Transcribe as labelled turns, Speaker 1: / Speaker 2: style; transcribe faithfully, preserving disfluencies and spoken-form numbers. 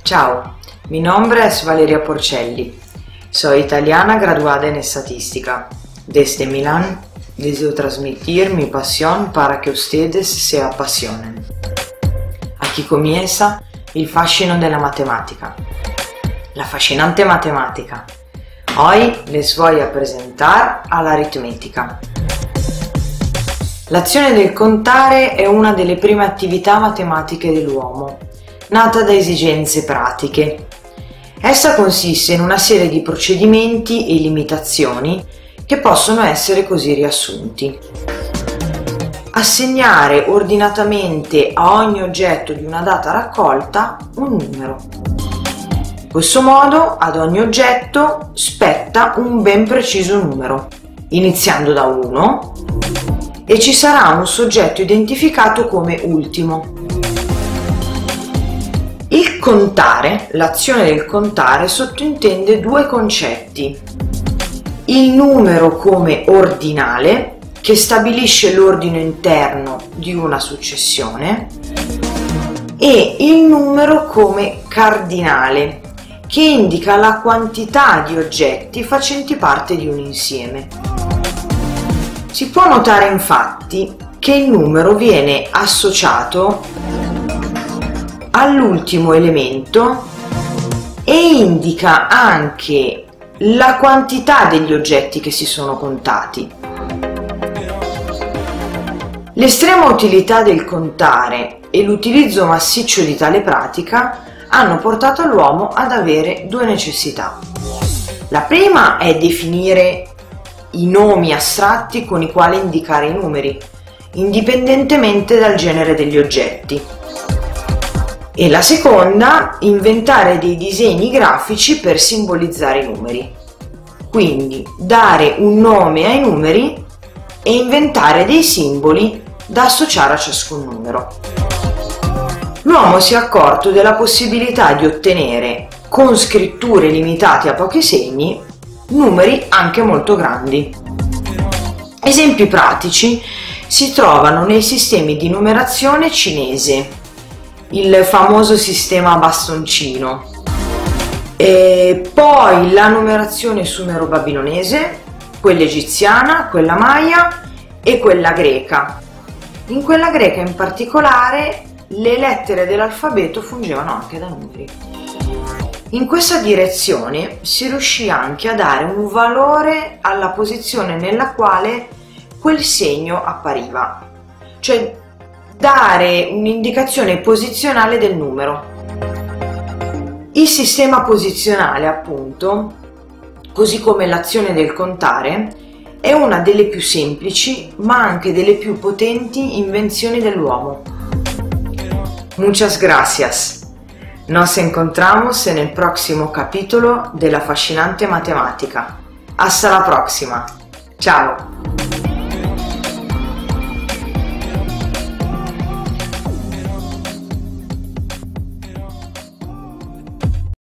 Speaker 1: Ciao, mi nombre es Valeria Porcelli. Soy italiana graduada en estadística. Desde Milán deseo transmitir mi pasión para que ustedes se apasionen. Aquí comienza il fascino della matematica. La fascinante matematica. Hoy les voy a presentar a la aritmetica. L'azione del contare è una delle prime attività matematiche dell'uomo, nata da esigenze pratiche. Essa consiste in una serie di procedimenti e limitazioni che possono essere così riassunti. Assegnare ordinatamente a ogni oggetto di una data raccolta un numero. In questo modo ad ogni oggetto spetta un ben preciso numero, iniziando da uno, e ci sarà un soggetto identificato come ultimo. Il contare, l'azione del contare, sottintende due concetti: il numero come ordinale, che stabilisce l'ordine interno di una successione, e il numero come cardinale, che indica la quantità di oggetti facenti parte di un insieme. Si può notare infatti che il numero viene associato all'ultimo elemento e indica anche la quantità degli oggetti che si sono contati. L'estrema utilità del contare e l'utilizzo massiccio di tale pratica hanno portato l'uomo ad avere due necessità. La prima è definire i nomi astratti con i quali indicare i numeri, indipendentemente dal genere degli oggetti. E la seconda, inventare dei disegni grafici per simbolizzare i numeri. Quindi dare un nome ai numeri e inventare dei simboli da associare a ciascun numero. L'uomo si è accorto della possibilità di ottenere, con scritture limitate a pochi segni, numeri anche molto grandi. Esempi pratici si trovano nei sistemi di numerazione cinese, il famoso sistema a bastoncino, e poi la numerazione sumero-babilonese, quella egiziana, quella maya e quella greca. In quella greca in particolare le lettere dell'alfabeto fungevano anche da numeri. In questa direzione si riuscì anche a dare un valore alla posizione nella quale quel segno appariva, cioè dare un'indicazione posizionale del numero. Il sistema posizionale, appunto, così come l'azione del contare, è una delle più semplici ma anche delle più potenti invenzioni dell'uomo. Muchas gracias. Nos encontramos en el próximo capítulo de la fascinante matematica. Hasta la próxima. Ciao.